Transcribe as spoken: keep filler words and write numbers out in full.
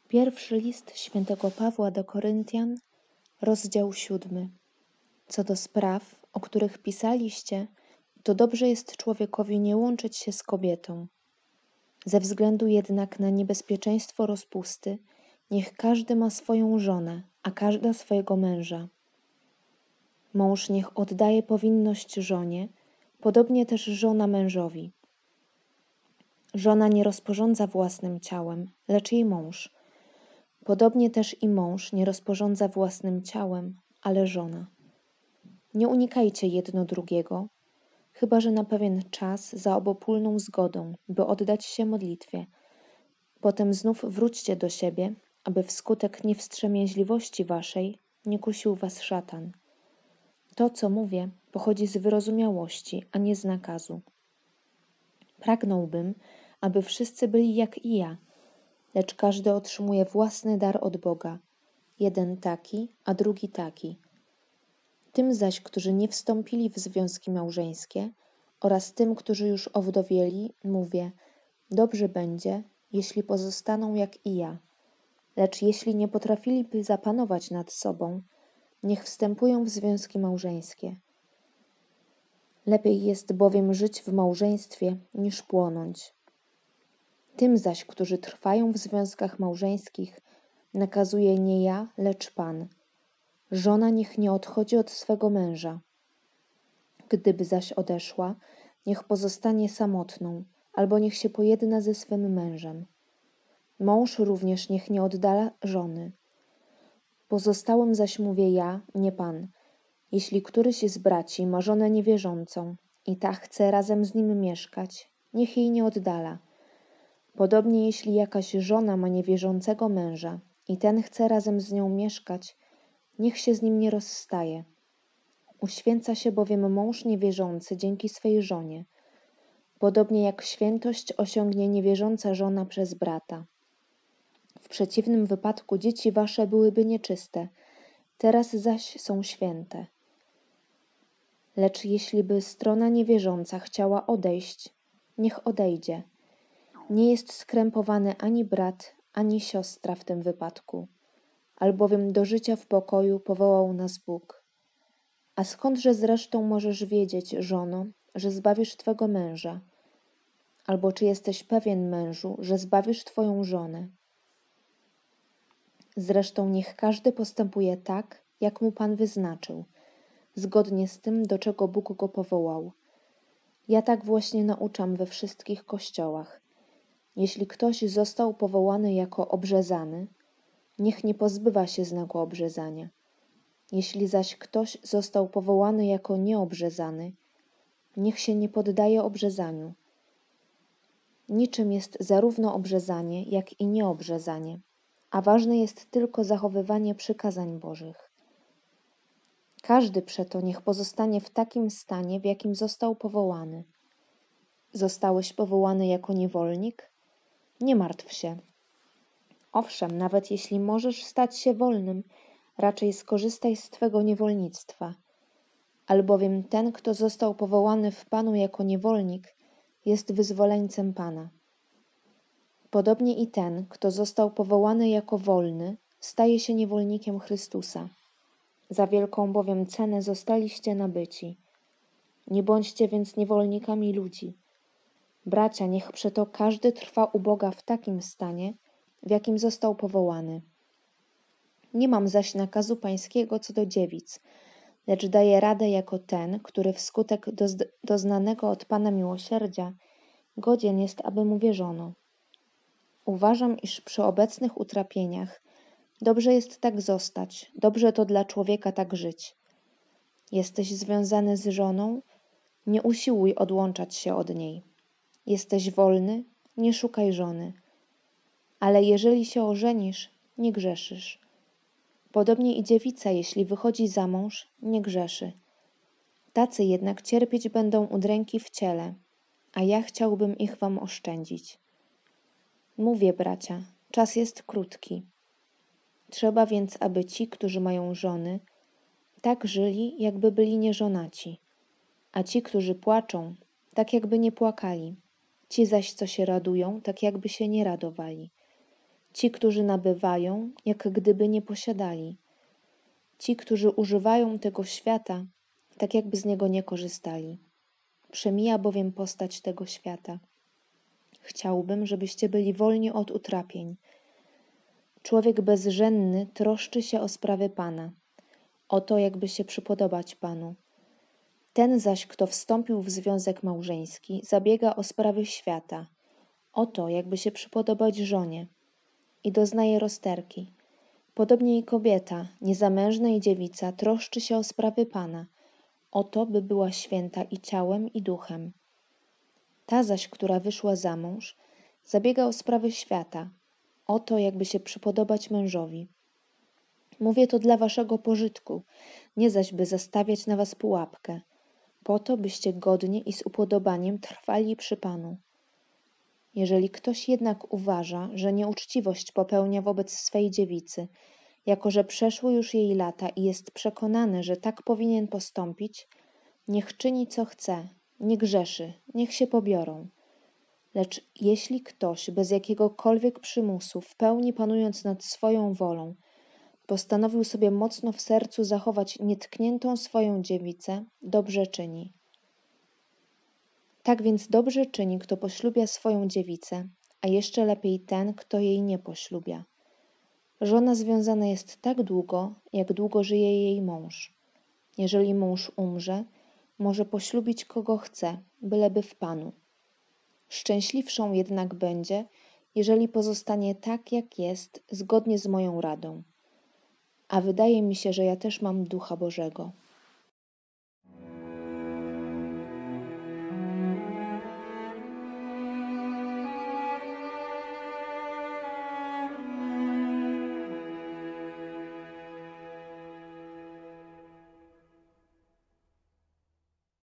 Pierwszy list świętego Pawła do Koryntian, rozdział siódmy. Co do spraw, o których pisaliście, to dobrze jest człowiekowi nie łączyć się z kobietą. Ze względu jednak na niebezpieczeństwo rozpusty, niech każdy ma swoją żonę, a każda swojego męża. Mąż niech oddaje powinność żonie, podobnie też żona mężowi. Żona nie rozporządza własnym ciałem, lecz jej mąż. Podobnie też i mąż nie rozporządza własnym ciałem, ale żona. Nie unikajcie jedno drugiego, chyba że na pewien czas za obopólną zgodą, by oddać się modlitwie. Potem znów wróćcie do siebie, aby wskutek niewstrzemięźliwości waszej nie kusił was szatan. To, co mówię, pochodzi z wyrozumiałości, a nie z nakazu. Pragnąłbym, aby wszyscy byli jak i ja, lecz każdy otrzymuje własny dar od Boga, jeden taki, a drugi taki. Tym zaś, którzy nie wstąpili w związki małżeńskie oraz tym, którzy już owdowieli, mówię, dobrze będzie, jeśli pozostaną jak i ja. Lecz jeśli nie potrafiliby zapanować nad sobą, niech wstępują w związki małżeńskie. Lepiej jest bowiem żyć w małżeństwie, niż płonąć. Tym zaś, którzy trwają w związkach małżeńskich, nakazuje nie ja, lecz Pan. Żona niech nie odchodzi od swego męża. Gdyby zaś odeszła, niech pozostanie samotną, albo niech się pojedna ze swym mężem. Mąż również niech nie oddala żony. Pozostałym zaś mówię ja, nie Pan. Jeśli któryś z braci ma żonę niewierzącą i ta chce razem z nim mieszkać, niech jej nie oddala. Podobnie jeśli jakaś żona ma niewierzącego męża i ten chce razem z nią mieszkać, niech się z nim nie rozstaje. Uświęca się bowiem mąż niewierzący dzięki swej żonie, podobnie jak świętość osiągnie niewierząca żona przez brata. W przeciwnym wypadku dzieci wasze byłyby nieczyste, teraz zaś są święte. Lecz jeśli by strona niewierząca chciała odejść, niech odejdzie. Nie jest skrępowany ani brat, ani siostra w tym wypadku, albowiem do życia w pokoju powołał nas Bóg. A skądże zresztą możesz wiedzieć, żono, że zbawisz twego męża? Albo czy jesteś pewien, mężu, że zbawisz twoją żonę? Zresztą niech każdy postępuje tak, jak mu Pan wyznaczył, zgodnie z tym, do czego Bóg go powołał. Ja tak właśnie nauczam we wszystkich kościołach. Jeśli ktoś został powołany jako obrzezany, niech nie pozbywa się znaku obrzezania. Jeśli zaś ktoś został powołany jako nieobrzezany, niech się nie poddaje obrzezaniu. Niczym jest zarówno obrzezanie, jak i nieobrzezanie, a ważne jest tylko zachowywanie przykazań Bożych. Każdy przeto niech pozostanie w takim stanie, w jakim został powołany. Zostałeś powołany jako niewolnik? Nie martw się. Owszem, nawet jeśli możesz stać się wolnym, raczej skorzystaj z twego niewolnictwa. Albowiem ten, kto został powołany w Panu jako niewolnik, jest wyzwoleńcem Pana. Podobnie i ten, kto został powołany jako wolny, staje się niewolnikiem Chrystusa. Za wielką bowiem cenę zostaliście nabyci. Nie bądźcie więc niewolnikami ludzi. Bracia, niech przeto każdy trwa u Boga w takim stanie, w jakim został powołany. Nie mam zaś nakazu pańskiego co do dziewic, lecz daję radę jako ten, który wskutek doz- doznanego od Pana miłosierdzia godzien jest, aby mu wierzono. Uważam, iż przy obecnych utrapieniach dobrze jest tak zostać, dobrze to dla człowieka tak żyć. Jesteś związany z żoną, nie usiłuj odłączać się od niej. Jesteś wolny, nie szukaj żony. Ale jeżeli się ożenisz, nie grzeszysz. Podobnie i dziewica, jeśli wychodzi za mąż, nie grzeszy. Tacy jednak cierpieć będą udręki w ciele, a ja chciałbym ich wam oszczędzić. Mówię, bracia, czas jest krótki. Trzeba więc, aby ci, którzy mają żony, tak żyli, jakby byli nieżonaci, a ci, którzy płaczą, tak jakby nie płakali, ci zaś, co się radują, tak jakby się nie radowali. Ci, którzy nabywają, jak gdyby nie posiadali. Ci, którzy używają tego świata, tak jakby z niego nie korzystali. Przemija bowiem postać tego świata. Chciałbym, żebyście byli wolni od utrapień. Człowiek bezżenny troszczy się o sprawy Pana, o to, jakby się przypodobać Panu. Ten zaś, kto wstąpił w związek małżeński, zabiega o sprawy świata, o to, jakby się przypodobać żonie i doznaje rozterki. Podobnie i kobieta, niezamężna i dziewica, troszczy się o sprawy Pana, o to, by była święta i ciałem, i duchem. Ta zaś, która wyszła za mąż, zabiega o sprawy świata, o to, jakby się przypodobać mężowi. Mówię to dla waszego pożytku, nie zaś by zastawiać na was pułapkę, po to, byście godnie i z upodobaniem trwali przy Panu. Jeżeli ktoś jednak uważa, że nieuczciwość popełnia wobec swej dziewicy, jako że przeszły już jej lata i jest przekonany, że tak powinien postąpić, niech czyni co chce, nie grzeszy, niech się pobiorą. Lecz jeśli ktoś bez jakiegokolwiek przymusu, w pełni panując nad swoją wolą, postanowił sobie mocno w sercu zachować nietkniętą swoją dziewicę, dobrze czyni. Tak więc dobrze czyni, kto poślubia swoją dziewicę, a jeszcze lepiej ten, kto jej nie poślubia. Żona związana jest tak długo, jak długo żyje jej mąż. Jeżeli mąż umrze, może poślubić kogo chce, byleby w Panu. Szczęśliwszą jednak będzie, jeżeli pozostanie tak, jak jest, zgodnie z moją radą. A wydaje mi się, że ja też mam Ducha Bożego.